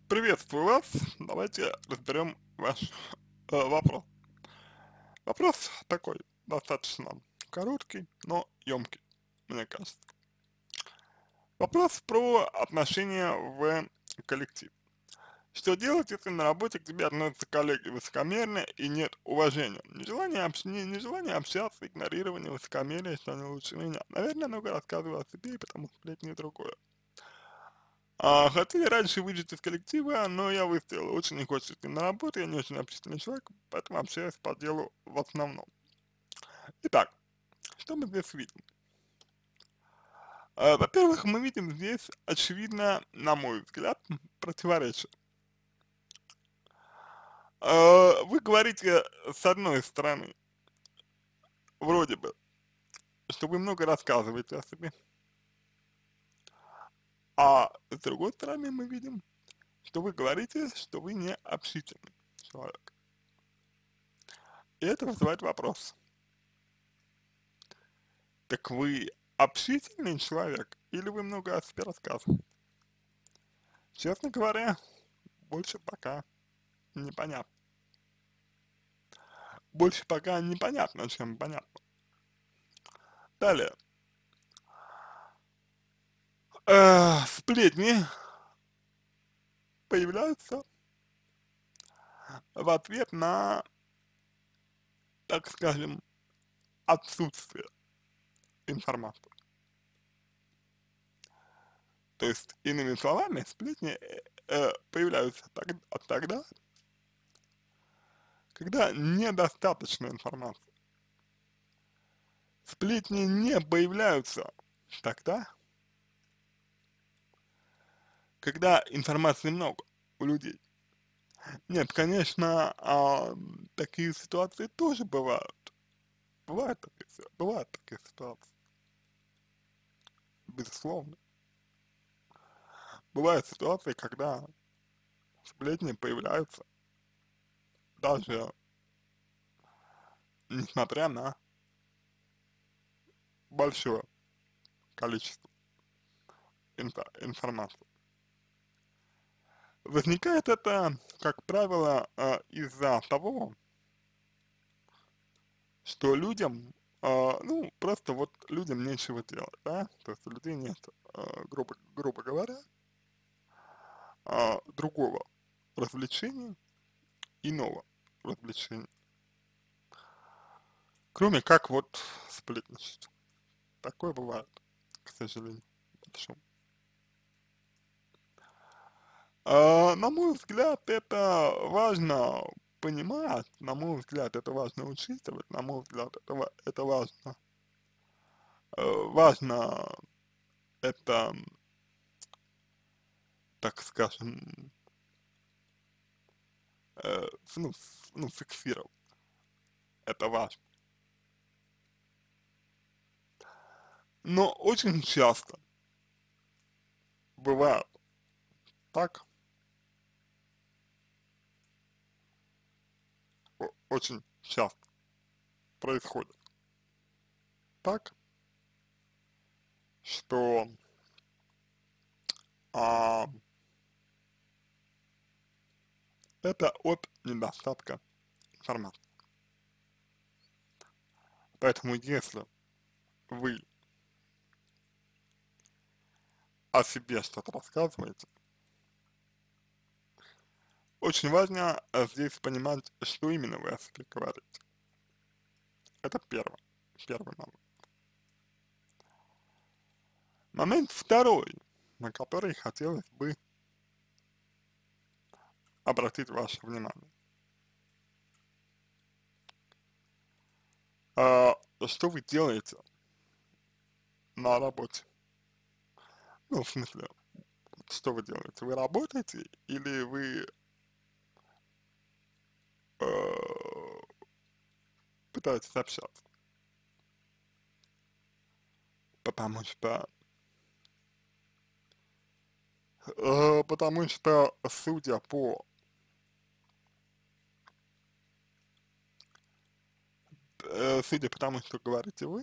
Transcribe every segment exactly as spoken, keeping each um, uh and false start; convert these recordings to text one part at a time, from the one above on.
Приветствую вас. Давайте разберем ваш э, вопрос. Вопрос такой, достаточно короткий, но емкий, мне кажется. Вопрос про отношения в коллективе. Что делать, если на работе к тебе относятся коллеги высокомерно и нет уважения? Нежелание, общ... не- нежелание общаться, игнорирование, высокомерие, что они лучше меня. Наверное, много рассказываю о себе, потому что сплетни и другое. А, хотели раньше выжить из коллектива, но я выстоял. Очень не хочется идти на работу, я не очень общительный человек, поэтому общаюсь по делу в основном. Итак, что мы здесь видим? А, во-первых, мы видим здесь, очевидно, на мой взгляд, противоречие. А, вы говорите, с одной стороны, вроде бы, что вы много рассказываете о себе, а с другой стороны мы видим, что вы говорите, что вы не общительный человек. И это вызывает вопрос. Так вы общительный человек или вы много о себе рассказываете? Честно говоря, больше пока непонятно. Больше пока непонятно, чем понятно. Далее. Э, сплетни появляются в ответ на, так скажем, отсутствие информации. То есть, иными словами, сплетни э, э, появляются так, тогда, когда недостаточно информации. Сплетни не появляются тогда, когда информации много у людей. Нет, конечно, а, такие ситуации тоже бывают. Бывают такие, си- бывают такие ситуации, безусловно. Бывают ситуации, когда сплетни появляются даже несмотря на большое количество инфо- информации. Возникает это, как правило, а, из-за того, что людям, а, ну, просто вот людям нечего делать, да, то есть у людей нет, а, грубо, грубо говоря, а, другого развлечения, иного развлечения, кроме как вот сплетничать. Такое бывает, к сожалению, большому. А, на мой взгляд, это важно понимать, на мой взгляд, это важно учитывать, на мой взгляд, это, ва- это важно, э, важно это, так скажем, э, ну, с- ну, фиксировать, это важно. Но очень часто бывает так, о- очень часто происходит так, что а, это от недостатка информации. Поэтому если вы о себе что-то рассказываете, очень важно э, здесь понимать, что именно вы о себе говорите. Это первое, первый момент. Момент второй, на который хотелось бы обратить ваше внимание. А, что вы делаете на работе? Ну, в смысле, что вы делаете? Вы работаете или вы э, пытаетесь общаться? Потому что, э, потому что, судя по, э, судя по тому, что говорите вы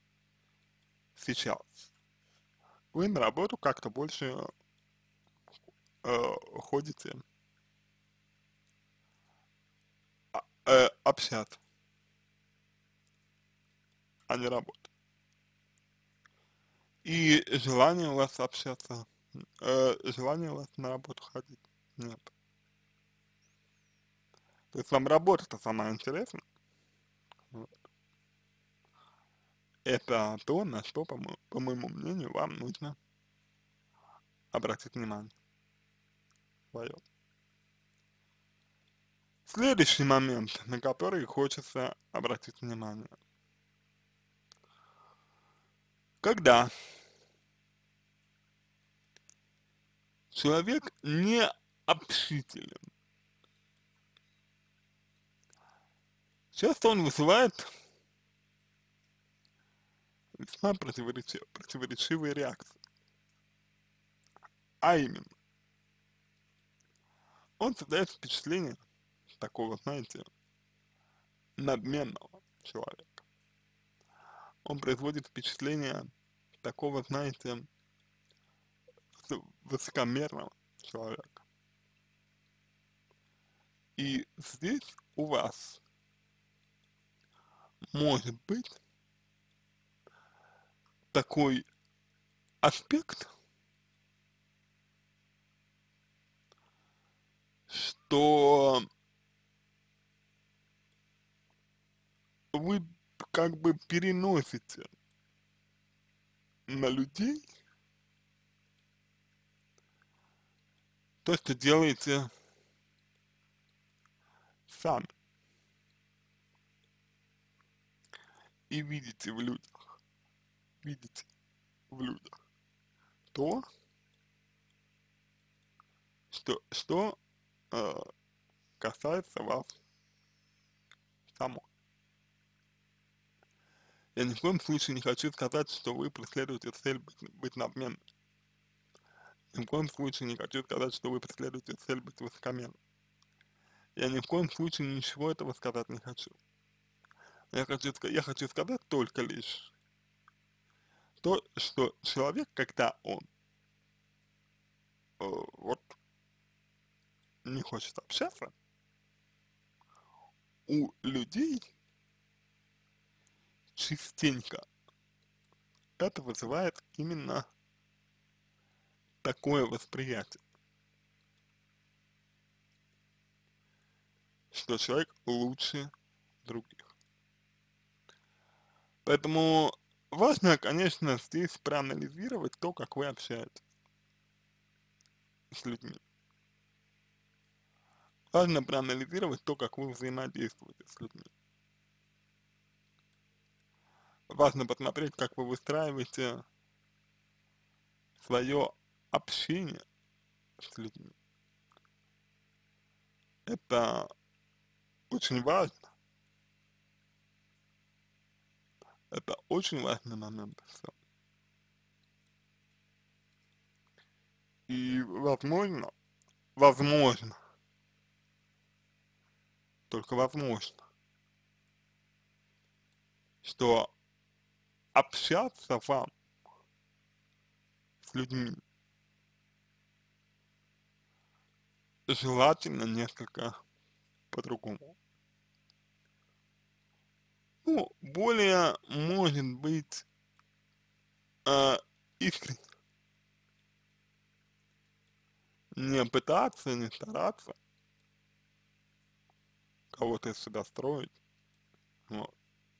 сейчас, вы на работу как-то больше э, ходите а, э, общаться, а не работать. И желание у вас общаться, э, желание у вас на работу ходить нет. То есть вам работа-то самая интересная. Вот. Это то, на что, по, мо по моему мнению, вам нужно обратить внимание свое. Следующий момент, на который хочется обратить внимание. Когда человек не общителен, часто он вызывает весьма противоречи- противоречивые реакции. А именно, он создает впечатление такого, знаете, надменного человека. Он производит впечатление такого, знаете, с- высокомерного человека. И здесь у вас может быть такой аспект, что вы как бы переносите на людей то, что делаете сами, и видите в людях, видите в людях то, что, что э, касается вас самой. Я ни в коем случае не хочу сказать, что вы преследуете цель быть, быть надменным. Ни в коем случае не хочу сказать, что вы преследуете цель быть высокомерным. Я ни в коем случае ничего этого сказать не хочу. Я хочу, ска- я хочу сказать только лишь то, что человек, когда он э, вот не хочет общаться, у людей частенько это вызывает именно такое восприятие, что человек лучше других. Поэтому важно, конечно, здесь проанализировать то, как вы общаетесь с людьми. Важно проанализировать то, как вы взаимодействуете с людьми. Важно посмотреть, как вы выстраиваете свое общение с людьми. Это очень важно. Это очень важный момент. Всё. И возможно, возможно, только возможно, что общаться вам с людьми желательно несколько по-другому. Ну, более, может быть, э, искренне. Не пытаться, не стараться кого-то из себя строить, вот.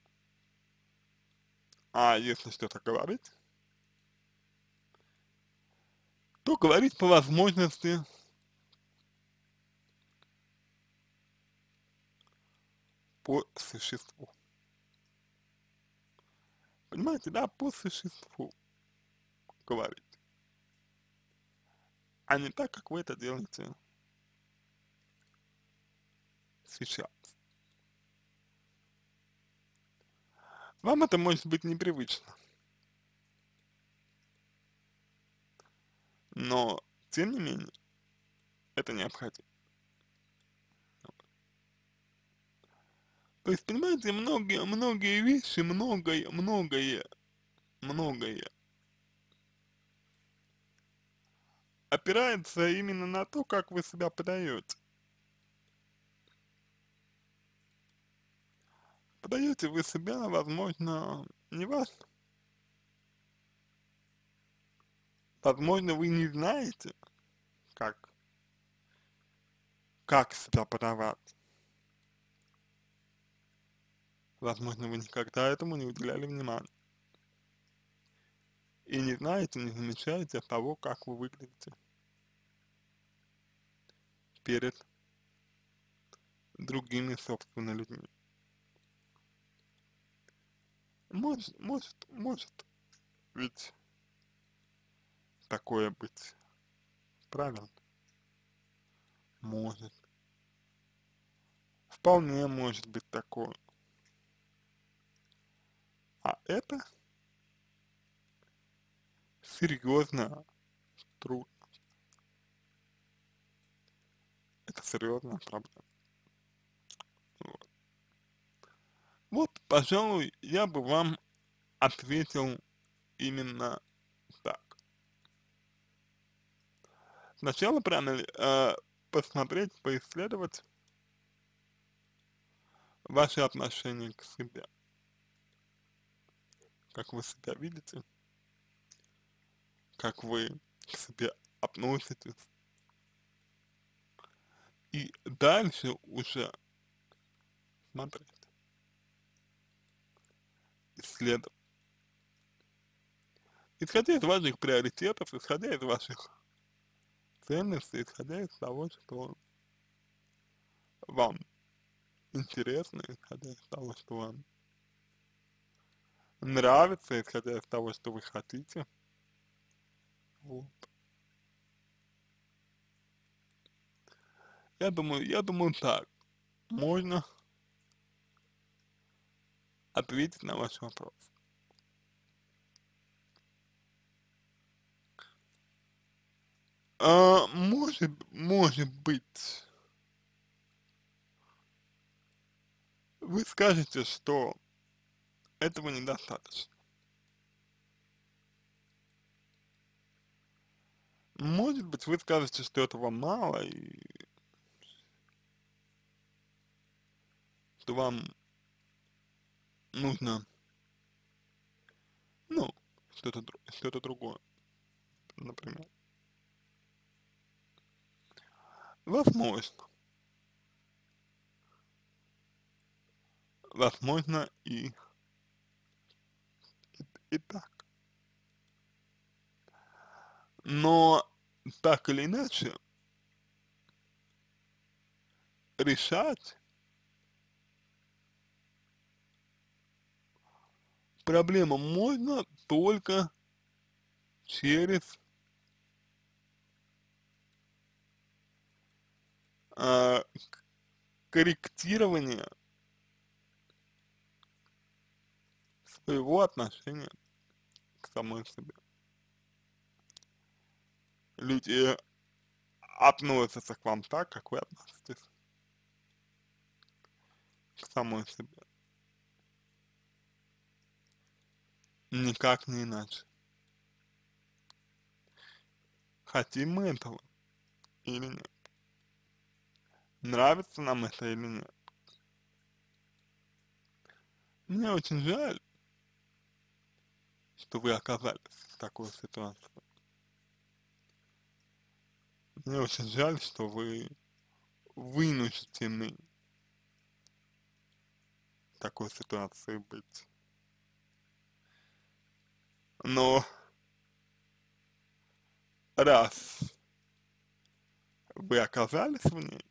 А если что-то говорить, то говорить по возможности по существу. Понимаете, да, по существу говорить, а не так, как вы это делаете сейчас. Вам это может быть непривычно, но, тем не менее, это необходимо. То есть, понимаете, многие, многие вещи, многое, многое, многое опирается именно на то, как вы себя подаете. Подаете вы себя, возможно, не вас, возможно, вы не знаете, как, как себя подавать. Возможно, вы никогда этому не уделяли внимания. И не знаете, не замечаете того, как вы выглядите перед другими, собственно, людьми. Может, может, может ведь такое быть, правильно? Может. Вполне может быть такое. А это серьезно трудно. Это серьезная проблема. Вот. Вот, пожалуй, я бы вам ответил именно так. Сначала прямо э, посмотреть, поисследовать ваши отношения к себе. Как вы себя видите, как вы к себе относитесь. И дальше уже смотреть, исследовать. Исходя из ваших приоритетов, исходя из ваших ценностей, исходя из того, что вам интересно, исходя из того, что вам нравится, исходя из того, что вы хотите. Вот. Я думаю, я думаю так. Можно ответить на ваш вопрос. А, может, может быть, вы скажете, что этого недостаточно. Может быть, вы скажете, что этого мало, и что вам нужно, ну, что-то что-то другое, например. Возможно, возможно и, и, и так. Но так или иначе, решать проблему можно только через а, корректирование своего отношения к самой себе. Люди относятся к вам так, как вы относитесь к самой себе. Никак не иначе. Хотим мы этого или нет? Нравится нам это или нет? Мне очень жаль, что вы оказались в такой ситуации. Мне очень жаль, что вы вынуждены в такой ситуации быть. Но раз вы оказались в ней,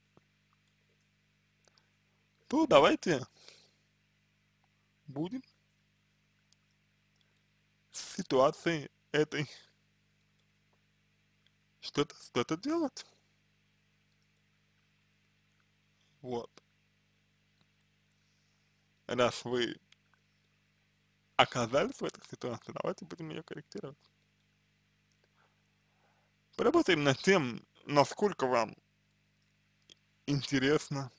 то давайте будем с ситуацией этой что-то что-то делать. Вот. Раз вы оказались в этой ситуации, давайте будем ее корректировать. Поработаем над тем, насколько вам интересно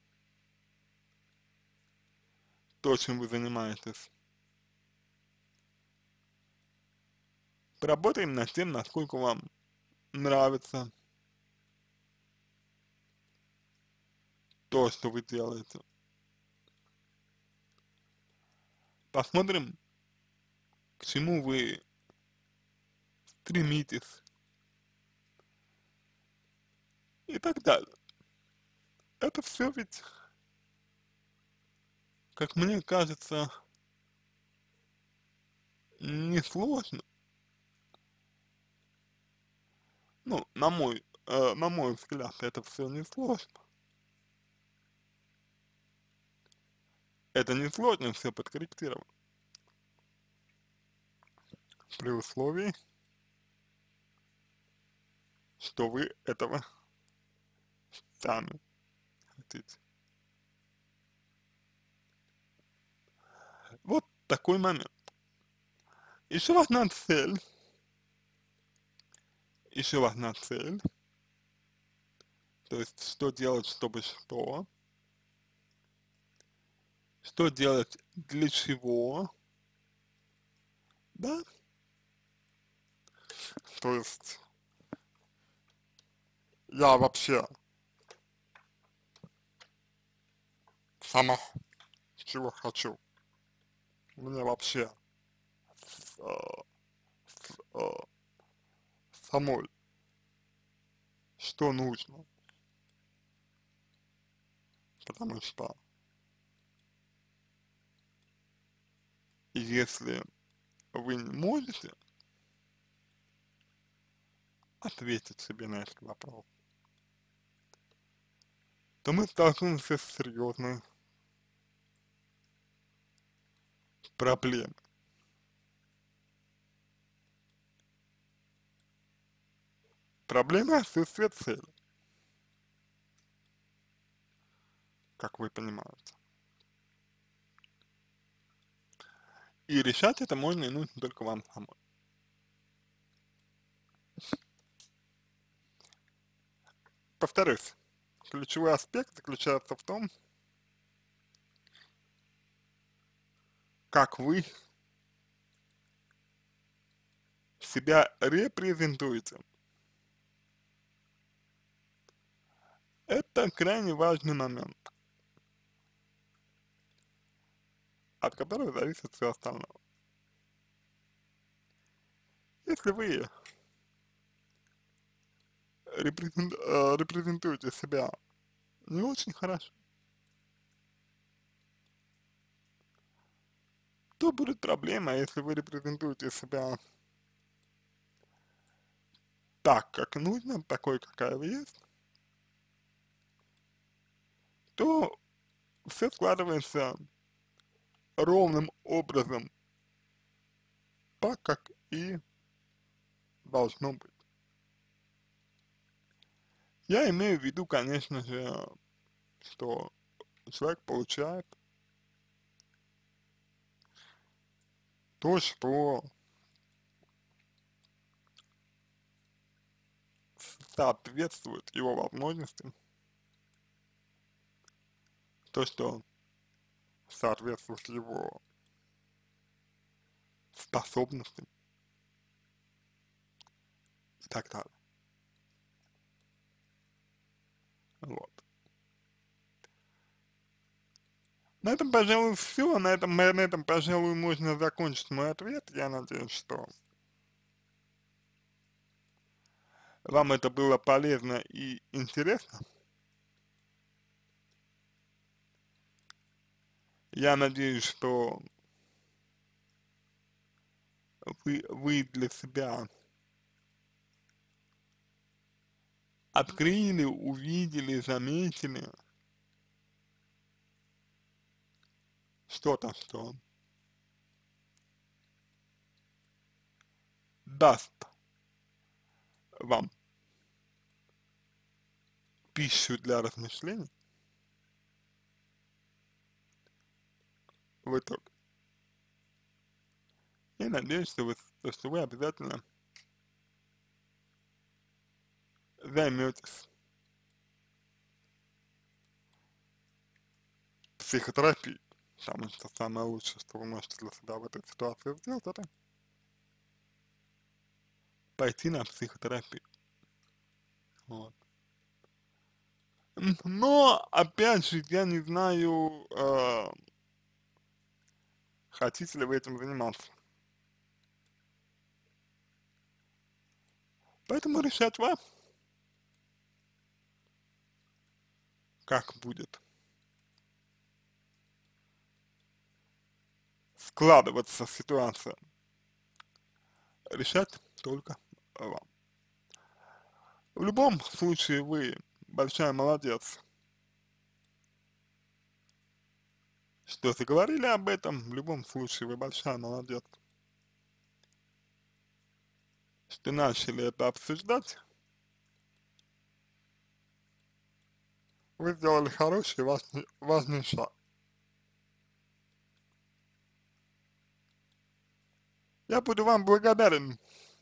то, чем вы занимаетесь. Поработаем над тем, насколько вам нравится то, что вы делаете. Посмотрим, к чему вы стремитесь и так далее. Это все ведь, как мне кажется, несложно. Ну, на мой, э, на мой взгляд, это все несложно. Это несложно все подкорректировать. При условии, что вы этого сами хотите. Вот такой момент. Еще важна цель. Еще важна цель. То есть, что делать, чтобы что. Что делать для чего. Да? То есть, я вообще сама чего хочу. Мне вообще с, э, с, э, самой что нужно. Потому что если вы не можете ответить себе на этот вопрос, то мы столкнемся с серьезной проблемой. Проблема отсутствия цели, как вы понимаете. И решать это можно и нужно только вам самой. Повторюсь, ключевой аспект заключается в том, как вы себя репрезентуете. Это крайне важный момент, от которого зависит все остальное. Если вы репрезент, э, репрезентуете себя не очень хорошо, то будет проблема, если вы репрезентуете себя так, как нужно, такой, какая вы есть, то все складывается ровным образом, так, как и должно быть. Я имею в виду, конечно же, что человек получает то, что соответствует его возможностям, то, что соответствует его способностям и так далее. Вот. На этом, пожалуй, все. На этом, на этом, пожалуй, можно закончить мой ответ. Я надеюсь, что вам это было полезно и интересно. Я надеюсь, что вы, вы для себя открыли, увидели, заметили что-то, что даст вам пищу для размышлений в итоге. И надеюсь, что вы, что вы обязательно займетесь психотерапией. Потому что самое лучшее, что вы можете для себя в этой ситуации сделать, это пойти на психотерапию. Вот. М, Но, опять же, я не знаю, э, хотите ли вы этим заниматься. Поэтому решать вам, как будет складываться ситуация. Решать только вам. В любом случае вы большая молодец, что заговорили об этом. В любом случае вы большая молодец, что начали это обсуждать. Вы сделали хороший важный, важный шаг. Я буду вам благодарен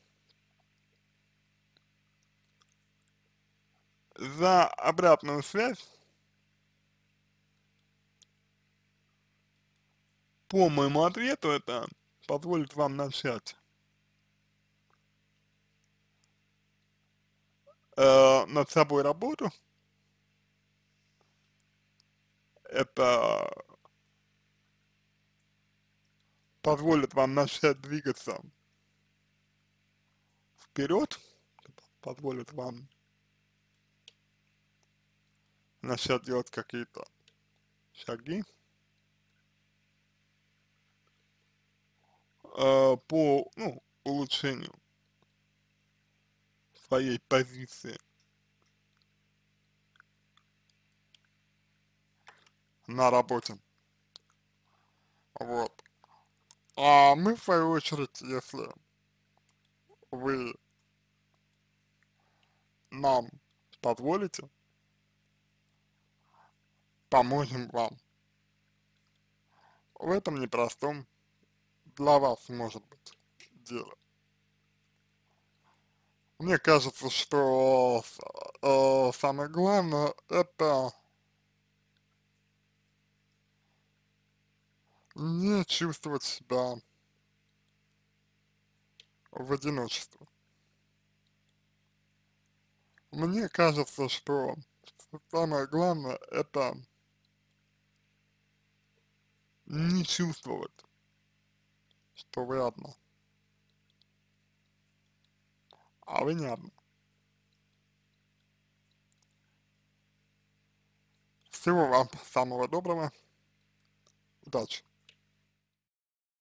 за обратную связь по моему ответу. Это позволит вам начать э, над собой работу. Это позволит вам начать двигаться вперед, позволит вам начать делать какие-то шаги э, по, ну, улучшению своей позиции на работе. Вот. А мы, в свою очередь, если вы нам позволите, поможем вам в этом непростом для вас, может быть, деле. Мне кажется, что э, самое главное это не чувствовать себя в одиночестве. Мне кажется, что самое главное это не чувствовать, что вы одна, а вы не одна. Всего вам самого доброго, удачи!